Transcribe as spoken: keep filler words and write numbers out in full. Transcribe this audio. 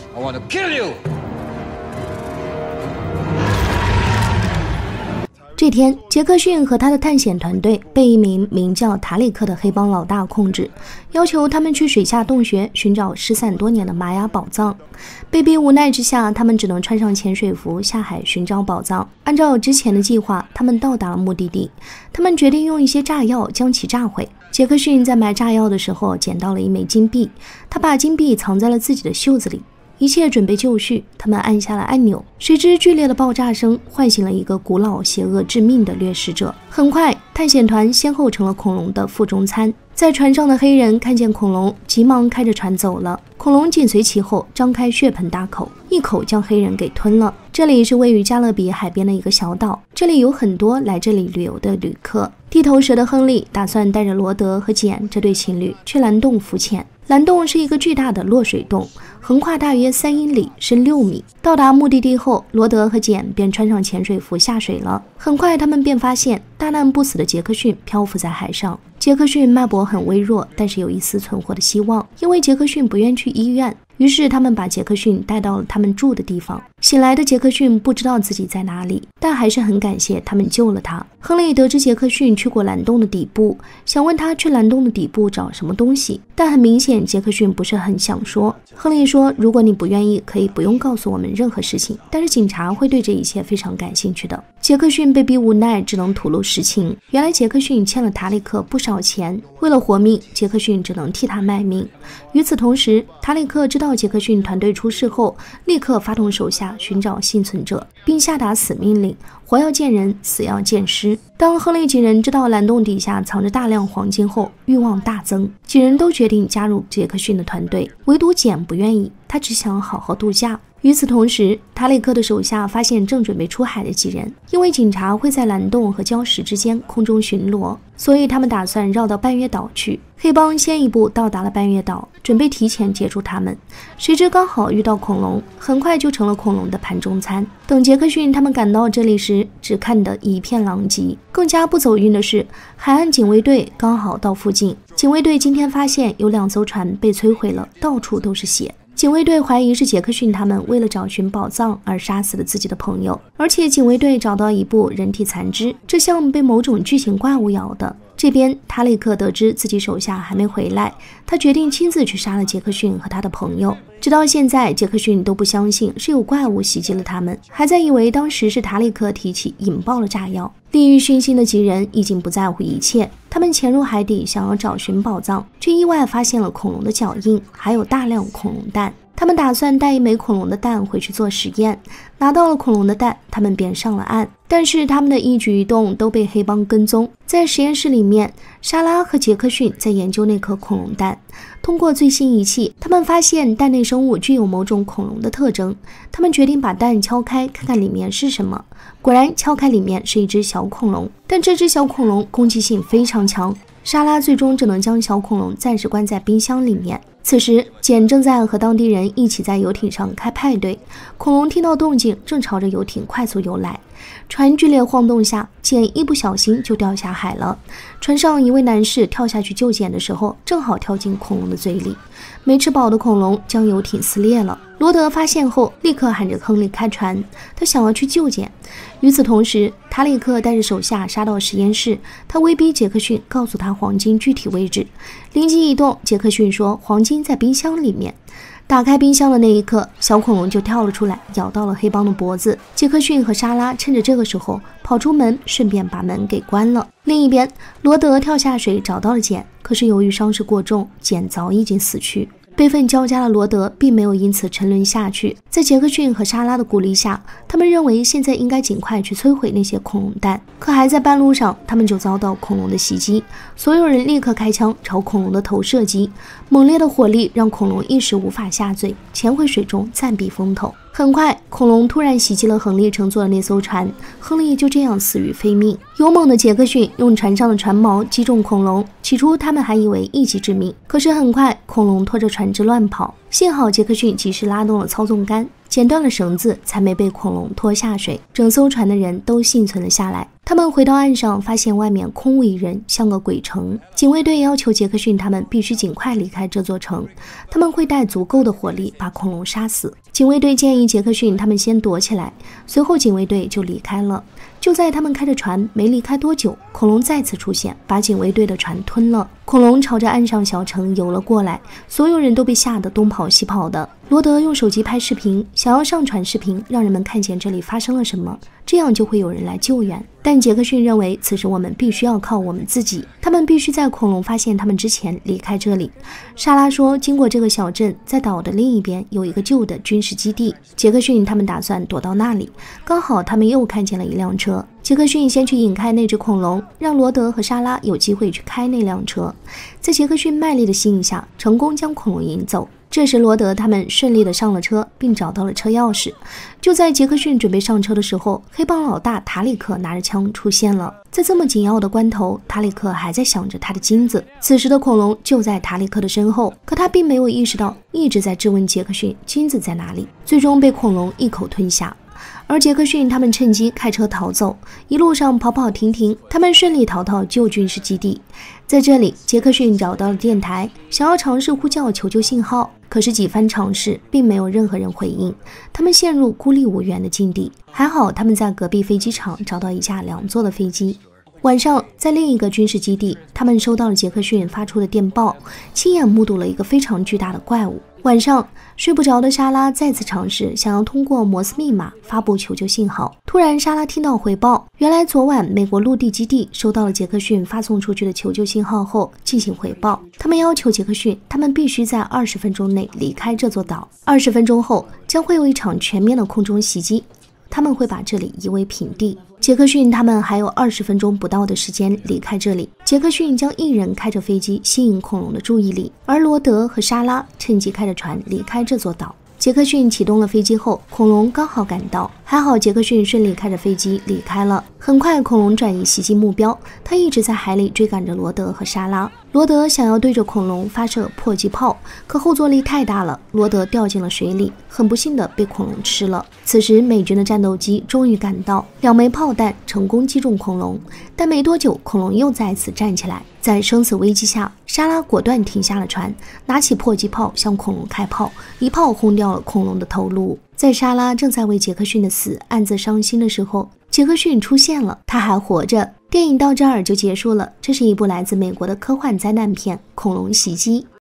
I want to kill you. 这天，杰克逊和他的探险团队被一名名叫塔里克的黑帮老大控制，要求他们去水下洞穴寻找失散多年的玛雅宝藏。被逼无奈之下，他们只能穿上潜水服下海寻找宝藏。按照之前的计划，他们到达了目的地。他们决定用一些炸药将其炸毁。杰克逊在埋炸药的时候捡到了一枚金币，他把金币藏在了自己的袖子里。一切准备就绪，他们按下了按钮，谁知剧烈的爆炸声唤醒了一个古老、邪恶、致命的掠食者。很快，探险团先后成了恐龙的腹中餐。在船上的黑人看见恐龙，急忙开着船走了。恐龙紧随其后，张开血盆大口，一口将黑人给吞了。这里是位于加勒比海边的一个小岛，这里有很多来这里旅游的旅客。地头蛇的亨利打算带着罗德和简这对情侣去蓝洞浮潜。蓝洞是一个巨大的落水洞，横跨大约三英里，深六米。到达目的地后，罗德和简便穿上潜水服下水了。很快，他们便发现大难不死的杰克逊漂浮在海上。杰克逊脉搏很微弱，但是有一丝存活的希望，因为杰克逊不愿去医院。于是他们把杰克逊带到了他们住的地方。醒来的杰克逊不知道自己在哪里，但还是很感谢他们救了他。亨利得知杰克逊去过蓝洞的底部，想问他去蓝洞的底部找什么东西，但很明显杰克逊不是很想说。亨利说，如果你不愿意，可以不用告诉我们任何事情，但是警察会对这一切非常感兴趣的。杰克逊被逼无奈，只能吐露实情。原来杰克逊欠了塔里克不少钱，为了活命，杰克逊只能替他卖命。与此同时，塔里克知道杰克逊团队出事后，立刻发动手下寻找幸存者，并下达死命令：活要见人，死要见尸。当亨利几人知道蓝洞底下藏着大量黄金后，欲望大增，几人都决定加入杰克逊的团队，唯独简不愿意，他只想好好度假。与此同时，塔里克的手下发现正准备出海的几人，因为警察会在蓝洞和礁石之间空中巡逻，所以他们打算绕到半月岛去。黑帮先一步到达了半月岛，准备提前接住他们，谁知刚好遇到恐龙，很快就成了恐龙的盘中餐。等杰克逊他们赶到这里时，只看得一片狼藉。更加不走运的是，海岸警卫队刚好到附近。警卫队今天发现有两艘船被摧毁了，到处都是血。警卫队怀疑是杰克逊他们为了找寻宝藏而杀死了自己的朋友，而且警卫队找到一部人体残肢，这像被某种巨型怪物咬的。这边塔里克得知自己手下还没回来，他决定亲自去杀了杰克逊和他的朋友。直到现在，杰克逊都不相信是有怪物袭击了他们，还在以为当时是塔里克提起引爆了炸药。利欲熏心的几人已经不在乎一切，他们潜入海底想要找寻宝藏，却意外发现了恐龙的脚印，还有大量恐龙蛋。他们打算带一枚恐龙的蛋回去做实验，拿到了恐龙的蛋，他们便上了岸。但是他们的一举一动都被黑帮跟踪。在实验室里面，莎拉和杰克逊在研究那颗恐龙蛋。通过最新仪器，他们发现蛋内生物具有某种恐龙的特征。他们决定把蛋敲开，看看里面是什么。果然，敲开里面是一只小恐龙，但这只小恐龙攻击性非常强。莎拉最终只能将小恐龙暂时关在冰箱里面。此时，简正在和当地人一起在游艇上开派对。恐龙听到动静，正朝着游艇快速游来。船剧烈晃动下，简一不小心就掉下海了。船上一位男士跳下去救简的时候，正好跳进恐龙的嘴里。没吃饱的恐龙将游艇撕裂了。罗德发现后，立刻喊着亨利开船，他想要去救简。与此同时，塔里克带着手下杀到实验室，他威逼杰克逊告诉他黄金具体位置。灵机一动，杰克逊说黄金在冰箱里面。打开冰箱的那一刻，小恐龙就跳了出来，咬到了黑帮的脖子。杰克逊和莎拉趁着这个时候跑出门，顺便把门给关了。另一边，罗德跳下水找到了简，可是由于伤势过重，简早已经死去。悲愤交加的罗德并没有因此沉沦下去，在杰克逊和莎拉的鼓励下，他们认为现在应该尽快去摧毁那些恐龙蛋。可还在半路上，他们就遭到恐龙的袭击，所有人立刻开枪朝恐龙的头射击，猛烈的火力让恐龙一时无法下坠，潜回水中暂避风头。很快，恐龙突然袭击了亨利乘坐的那艘船，亨利就这样死于非命。勇猛的杰克逊用船上的船锚击中恐龙，起初他们还以为一击致命，可是很快恐龙拖着船只乱跑，幸好杰克逊及时拉动了操纵杆， 剪断了绳子，才没被恐龙拖下水。整艘船的人都幸存了下来。他们回到岸上，发现外面空无一人，像个鬼城。警卫队要求杰克逊他们必须尽快离开这座城，他们会带足够的火力把恐龙杀死。警卫队建议杰克逊他们先躲起来，随后警卫队就离开了。就在他们开着船没离开多久，恐龙再次出现，把警卫队的船吞了。恐龙朝着岸上小城游了过来，所有人都被吓得东跑西跑的。罗德用手机拍视频，想要上传视频让人们看见这里发生了什么，这样就会有人来救援。但杰克逊认为此时我们必须要靠我们自己，他们必须在恐龙发现他们之前离开这里。莎拉说，经过这个小镇，在岛的另一边有一个旧的军事基地，杰克逊他们打算躲到那里。刚好他们又看见了一辆车，杰克逊先去引开那只恐龙，让罗德和莎拉有机会去开那辆车。在杰克逊卖力的吸引下，成功将恐龙引走。这时罗德他们顺利的上了车，并找到了车钥匙。就在杰克逊准备上车的时候，黑帮老大塔里克拿着枪出现了。在这么紧要的关头，塔里克还在想着他的金子。此时的恐龙就在塔里克的身后，可他并没有意识到，一直在质问杰克逊金子在哪里，最终被恐龙一口吞下。而杰克逊他们趁机开车逃走，一路上跑跑停停，他们顺利逃到旧军事基地。在这里，杰克逊找到了电台，想要尝试呼叫求救信号，可是几番尝试并没有任何人回应，他们陷入孤立无援的境地。还好他们在隔壁飞机场找到一架两座的飞机。晚上，在另一个军事基地，他们收到了杰克逊发出的电报，亲眼目睹了一个非常巨大的怪物。晚上睡不着的莎拉再次尝试想要通过摩斯密码发布求救信号，突然莎拉听到回报，原来昨晚美国陆地基地收到了杰克逊发送出去的求救信号后进行回报，他们要求杰克逊他们必须在二十分钟内离开这座岛，二十分钟后将会有一场全面的空中袭击，他们会把这里夷为平地。杰克逊他们还有二十分钟不到的时间离开这里。杰克逊将一人开着飞机吸引恐龙的注意力，而罗德和莎拉趁机开着船离开这座岛。杰克逊启动了飞机后，恐龙刚好赶到，还好杰克逊顺利开着飞机离开了。很快恐龙转移袭击目标，他一直在海里追赶着罗德和莎拉。罗德想要对着恐龙发射迫击炮，可后坐力太大了，罗德掉进了水里，很不幸的被恐龙吃了。此时美军的战斗机终于赶到，两枚炮弹成功击中恐龙，但没多久恐龙又再次站起来。在生死危机下，莎拉果断停下了船，拿起迫击炮向恐龙开炮，一炮轰掉了恐龙的头颅。在莎拉正在为杰克逊的死暗自伤心的时候，杰克逊出现了，他还活着。电影到这儿就结束了，这是一部来自美国的科幻灾难片《恐龙袭击》。